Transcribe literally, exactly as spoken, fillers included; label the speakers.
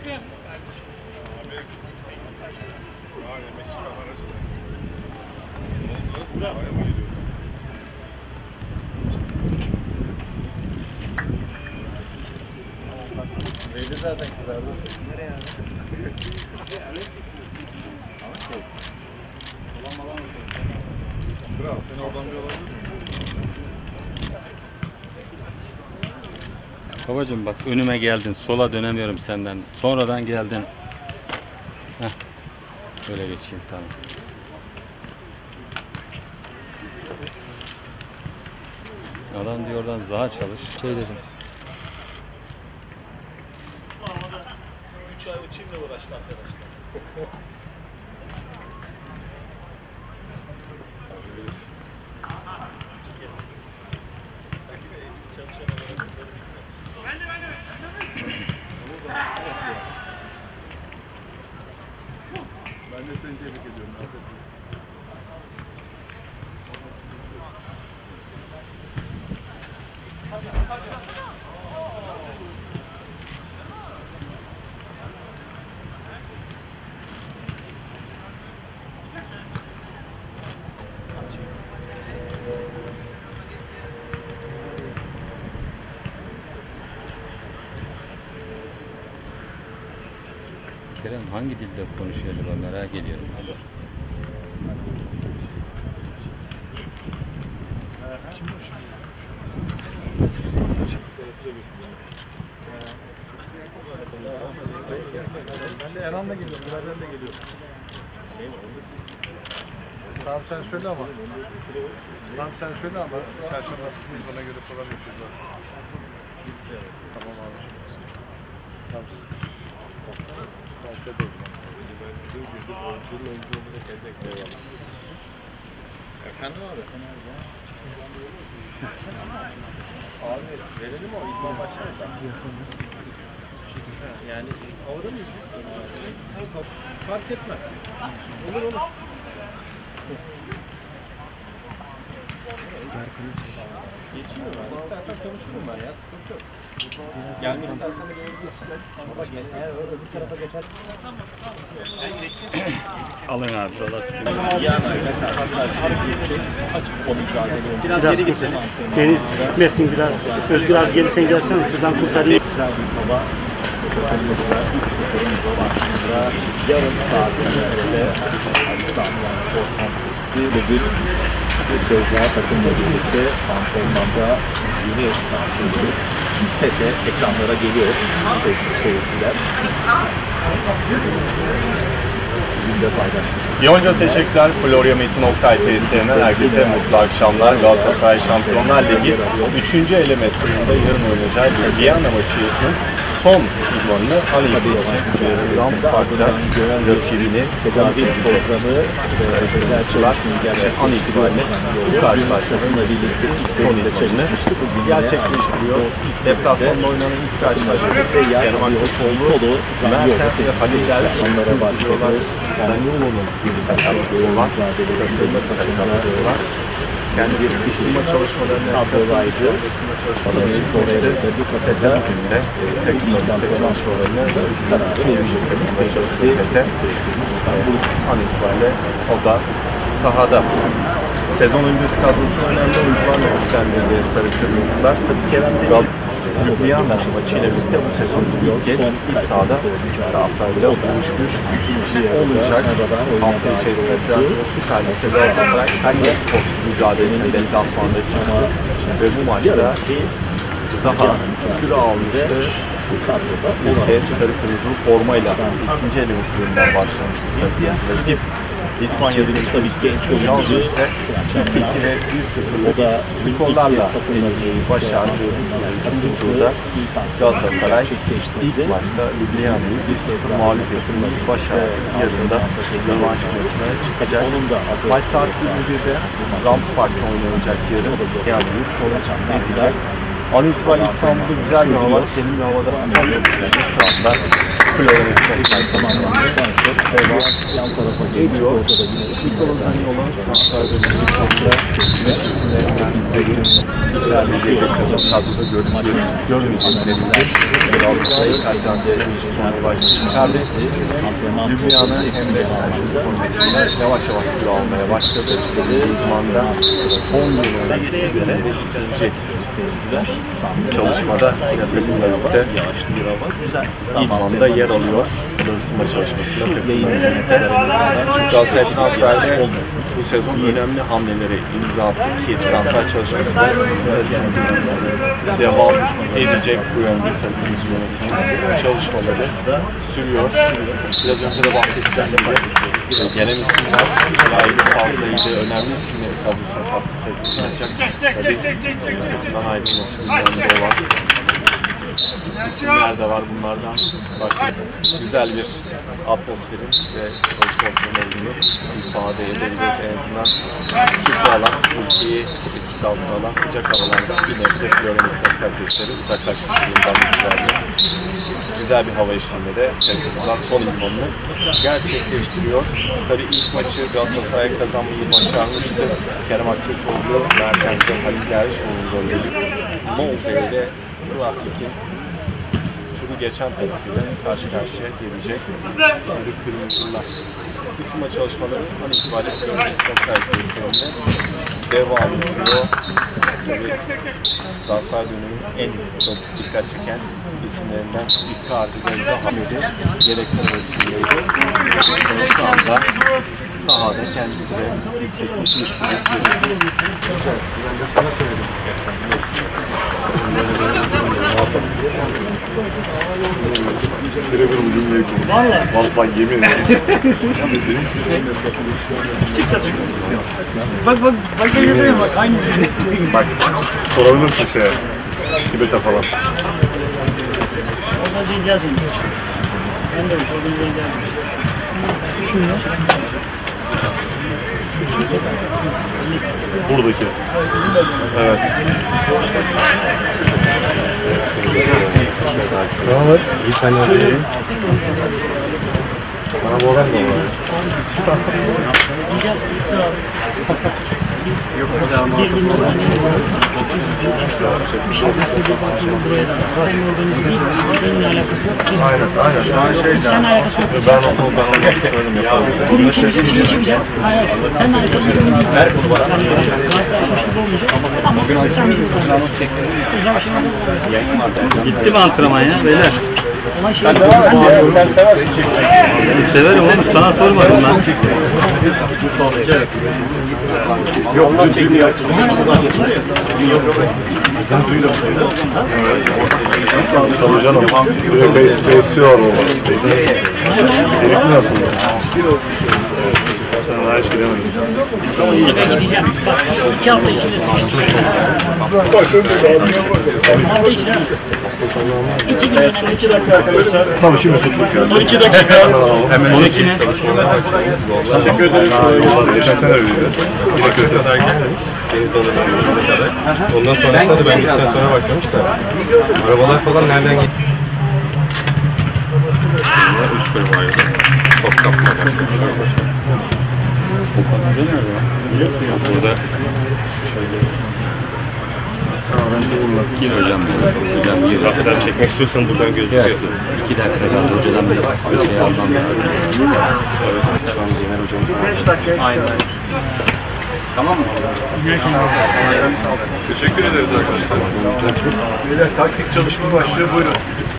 Speaker 1: Belli zaten kızardı. Nereye abi?
Speaker 2: Kral seni oradan bir alabilir miyim?
Speaker 3: Babacığım bak önüme geldin. Sola dönemiyorum senden. Sonradan geldin. Heh. Böyle geçeyim tamam. Adam diyor oradan zaha çalış. Şey dedim.
Speaker 1: üç ay uçayım da uğraştı arkadaşlar.
Speaker 2: Ben de seni tebrik ediyorum.
Speaker 3: Kerem hangi dilde konuşuyor acaba merak ediyorum.
Speaker 2: Ben de Enan'la geliyorum, Bilal'den de geliyorum. Tamam sen söyle ama. Tamam sen söyle ama. Çarşamba sıkıyız, ona göre program yapıyoruz. Tamam abi. Tamam. Baksana. Başka değil.
Speaker 1: Efendim abi? Abi verelim o idman başına. Yani havada mıyız biz? Fark etmez. Olur olur. Geçeyim mi ben? İstersen konuşurum ben ya, sıkıntı yok. Gelmek istersen de gelebilirsin. Bak eğer öbür tarafa geçersin.
Speaker 3: Alın abi şuralar sizin.
Speaker 4: Biraz geri gitsin. Deniz gitmesin biraz. Özgür az geri sen gelsene şuradan kurtarayım.
Speaker 5: Güzel bir hava. Yarın saat önünde İstanbul Spor Kompleksi bugün Gözler takımla birlikte antrenmanda yeni transferimiz Tete ekranlara geliyor. Seyirciler. Bugün de paylaşmıştık.
Speaker 6: Yonca teşekkürler. Florya Metin Oktay tesislerinden herkese mutlu akşamlar. Galatasaray Şampiyonlar Ligi üçüncü eleme turunda yarın oynayacağı Viyana maçının son idmanını Anı'yı diyecek. Rams Park'ta rakibini
Speaker 5: Tedavi programı özel çalışmayı gerçekleştiriyor.
Speaker 6: an itibariyle bu karşılaşmanın birlikte son idmanını gerçekleştiriyor. Deplasmanla oynanan ilk karşılaşmada Kerem Aktürkoğlu, Mertens ve Halil Derviş onlara başlıyorlar. Zaniolo'nun bir sakatlığı var. Kasırma sakatlığı var. Kendisi ısınma çalışmalarını yapıyorlar. Isınma çalışmalarını çıkmıştı. Tete bugün de teknik çalışmalarını sürdürmeye çalışıyor Tete. An itibariyle o da sahada. Sezon öncesi kadrosu önemli oyuncularla güçlendirdi Sarı Kırmızılar. Ljubljana maçıyla birlikte bu sezon ilk kez ilk sahada taraftarıyla buluşmuş olacak. Hafta içerisinde Trabzon Süper Lig'de Galatasaray Konya Spor mücadelesinde deplasmanda çıktı ve bu maçta Zaha süre almıştı. İlk kez Sarı Kırmızı formayla ikinci eleme turundan başlamıştı Sarı Kırmızı. Litvanya'da bir Yalnız ise iki ve bir sıfırlık skorlarla başardı. Üçüncü turda Galatasaray ilk maçta Ljubljana'yı bir sıfır mağlup etmeyi başardı. Yarın da rövanş maçına çıkacak. Maç saat yirmi birde Rams Park'ta oynanacak yarın. Yani yurt sonu izleyecek. An itibariyle İstanbul'da güzel bir hava, serin bir havada şu anda kilometre tamamlandı.
Speaker 5: Yan tarafa
Speaker 6: Geliyor. Nikola Zaniolo transfer döneminde güneş isimlerinden ilerleyecek sezon kadroda görmeyeceklerinde Galatasaray transferi sonra başladı. Perdesi Ljubljan'a hem de Spor'da yavaş yavaş süre almaya başladı. İdmanda on yıl öncesine göre ikinci çalışmada takımla birlikte İdman'da yer alıyor. Isınma çalışmasında takımla birlikte. Galatasaray transferde bu sezon önemli hamleleri imza attı ki transfer çalışmasında devam edecek bu yönde sakınız yönetimi çalışmaları sürüyor. Biraz önce de bahsettiğim gibi gelen isimler gayet fazlaydı. Önemli isimleri kadrosuna kattı Sevgili ancak tabii takımdan ayrılması gündemde olan isimler de var bunlardan. Başka güzel bir atmosferin ve çalışma ortamı olduğunu ifade edebiliriz. En azından şu sıralar ülkeyi etkisi altına alan sıcak havalarda bir nebze kilometre kalitesleri uzaklaşmış durumdan itibariyle. Güzel bir hava eşliğinde de sevgilimizden son idmanını gerçekleştiriyor. Tabii ilk maçı Galatasaray'a kazanmayı başarmıştı. Kerem Aktürkoğlu, Mertens ve Halil Dervişoğlu'nun golleri Montpellier ile Klassik'in turu geçen tarafıyla karşı karşıya gelecek sarı kırmızılar. Isınma çalışmaları an itibariyle Galatasaray tesislerinde devam ediyor. Tabii transfer döneminin en çok dikkat çeken isimlerinden Icardi ve Zahabe'de gerekler arasındaydı. Şu anda sahada kendisi de istekli isteyip görüyor. Ben de sana söyledim.
Speaker 2: Birebir bu cümleyi kurdum.
Speaker 4: Valla.
Speaker 2: Vallahi yemin ederim.
Speaker 4: Bak bak bak geliyor bak hangi
Speaker 2: Bak, sorabilir misin şeye? Kibete falan.
Speaker 4: Oradan diyeceğiz onu. Ben de oradan diyeceğim.
Speaker 2: Buradaki. Evet. Tamam mı? İyi tane değil. Bana bu adam da var.
Speaker 4: Diyeceğiz üstü abi. Birbirimizden bir şey bakayım buraya da. Senin organize değil, seninle alakası yok. Biz
Speaker 2: Aynen, aynen. Şu an şey
Speaker 4: seninle alakası yok.
Speaker 2: Ben onu ben onu söyledim yapalım.
Speaker 4: Bunun için bir şey içmeyeceğiz. Hayır, seninle alakalı bir durum değil. Ver bunu bana. Galatasaray suç gibi olmayacak. Ama sen bizim tanıyorsun. Güzel bir şey var.
Speaker 3: Gitti mi antrenman ya beyler?
Speaker 4: Olan şey
Speaker 1: Sen seversin çekmeyi.
Speaker 3: Severim oğlum, sana sormadım ben.
Speaker 1: Yok lan çekiyor.
Speaker 2: Tabii canım. Böyle bes besliyor o. Gerekli aslında. Sen daha hiç gidemedin.
Speaker 4: Ben gideceğim. Bak iki hafta içinde sıkıştım. Hafta içinde. İki gün iki dakika arkadaşlar.
Speaker 2: Tamam şimdi tuttuk ya.
Speaker 1: Son iki dakika.
Speaker 2: Hemen on iki. Teşekkür ederiz. Geçen sene öyleydi. Teşekkür ederim.
Speaker 6: Ondan sonra da ben gittikten sonra başlamış da arabalar falan nereden gitti? Üç bölüm ayrı. Top kapma burada
Speaker 3: Gir hocam. Hocam gir.
Speaker 2: Sen çekmek istiyorsan buradan gözüküyor.
Speaker 3: İki dakika kaldı hocadan bir şey almam lazım.
Speaker 2: Şu an Yener hocam. beş dakika. Aynen.
Speaker 3: Tamam mı?
Speaker 2: Teşekkür ederiz arkadaşlar. Beyler taktik çalışma başlıyor. Buyurun.